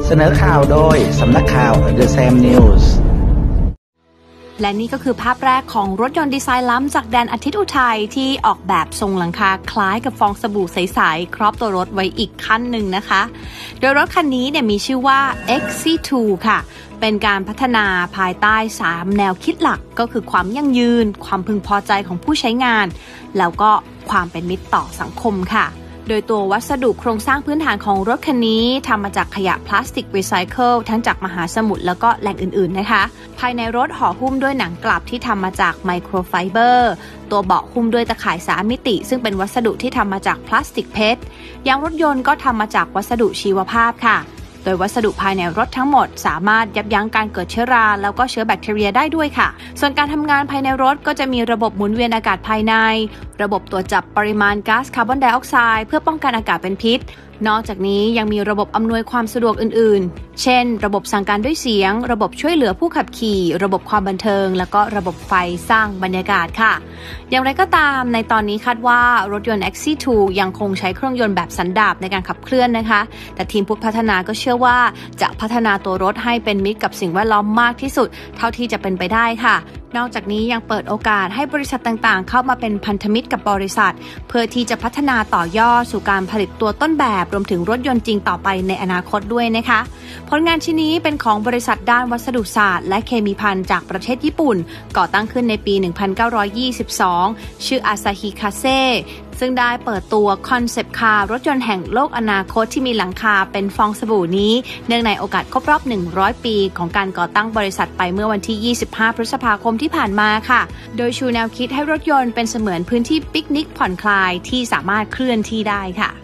เสนอข่าวโดยสำนักข่าว The Sam News และนี่ก็คือภาพแรกของรถยนต์ดีไซน์ล้ำจากแดนอาทิตย์อุทัยที่ออกแบบทรงหลังคาคล้ายกับฟองสบู่ใสๆครอบตัวรถไว้อีกขั้นหนึ่งนะคะโดยรถคันนี้เนี่ยมีชื่อว่า XC2 ค่ะเป็นการพัฒนาภายใต้3แนวคิดหลักก็คือความยั่งยืนความพึงพอใจของผู้ใช้งานแล้วก็ความเป็นมิตรต่อสังคมค่ะโดยตัววัสดุโครงสร้างพื้นฐานของรถคันนี้ทำมาจากขยะพลาสติกรีไซเคิลทั้งจากมหาสมุทรแล้วก็แหล่งอื่นๆนะคะภายในรถห่อหุ้มด้วยหนังกลับที่ทำมาจากไมโครไฟเบอร์ตัวเบาะหุ้มด้วยตะข่าย3มิติซึ่งเป็นวัสดุที่ทำมาจากพลาสติกเพชรยางรถยนต์ก็ทำมาจากวัสดุชีวภาพค่ะโดยวัสดุภายในรถทั้งหมดสามารถยับยั้งการเกิดเชื้อราแล้วก็เชื้อแบคทีเรียได้ด้วยค่ะส่วนการทำงานภายในรถก็จะมีระบบหมุนเวียนอากาศภายในระบบตรวจจับปริมาณก๊าซคาร์บอนไดออกไซด์เพื่อป้องกันอากาศเป็นพิษนอกจากนี้ยังมีระบบอำนวยความสะดวกอื่นๆเช่นระบบสั่งการด้วยเสียงระบบช่วยเหลือผู้ขับขี่ระบบความบันเทิงแล้วก็ระบบไฟสร้างบรรยากาศค่ะอย่างไรก็ตามในตอนนี้คาดว่ารถยนต์ XC2 ยังคงใช้เครื่องยนต์แบบสันดาปในการขับเคลื่อนนะคะแต่ทีมผู้พัฒนาก็เชื่อว่าจะพัฒนาตัวรถให้เป็นมิตรกับสิ่งแวดล้อมมากที่สุดเท่าที่จะเป็นไปได้ค่ะนอกจากนี้ยังเปิดโอกาสให้บริษัทต่างๆเข้ามาเป็นพันธมิตรกับบริษัทเพื่อที่จะพัฒนาต่อยอดสู่การผลิตตัวต้นแบบรวมถึงรถยนต์จริงต่อไปในอนาคตด้วยนะคะผลงานชิ้นนี้เป็นของบริษัทด้านวัสดุศาสตร์และเคมีภัณฑ์จากประเทศญี่ปุ่นก่อตั้งขึ้นในปี 1922 ชื่ออาซาฮิคาเซ่ซึ่งได้เปิดตัวคอนเซปต์คาร์รถยนต์แห่งโลกอนาคตที่มีหลังคาเป็นฟองสบู่นี้เนื่องในโอกาสครบรอบ100 ปีของการก่อตั้งบริษัทไปเมื่อวันที่ 25 พฤษภาคมที่ผ่านมาค่ะโดยชูแนวคิดให้รถยนต์เป็นเสมือนพื้นที่ปิกนิกผ่อนคลายที่สามารถเคลื่อนที่ได้ค่ะ